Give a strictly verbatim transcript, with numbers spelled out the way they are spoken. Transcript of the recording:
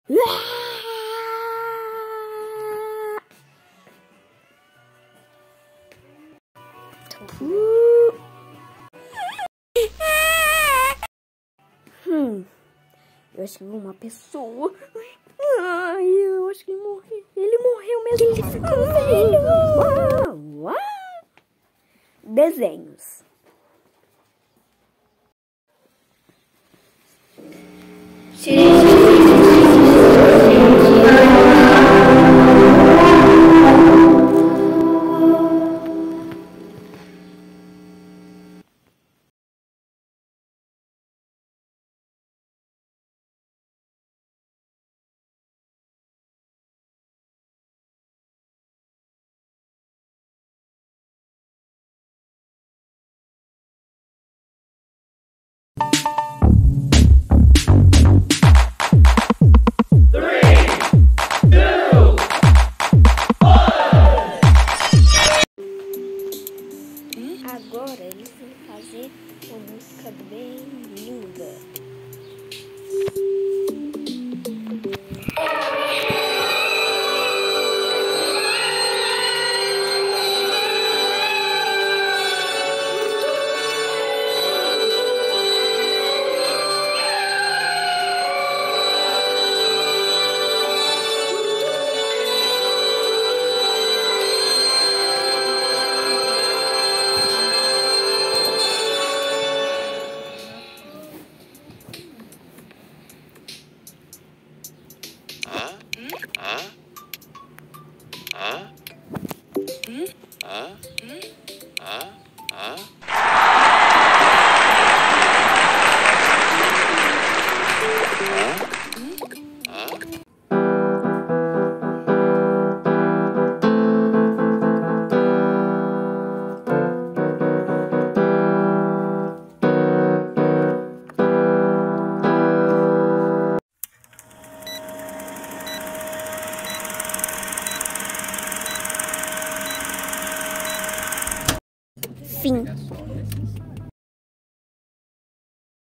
Hum, eu acho que vi uma pessoa. Ai, eu acho que ele morreu. Ele morreu mesmo. Ele ficou velho. Uau, uau. Desenhos. Agora eles vão fazer uma música bem linda. Fim.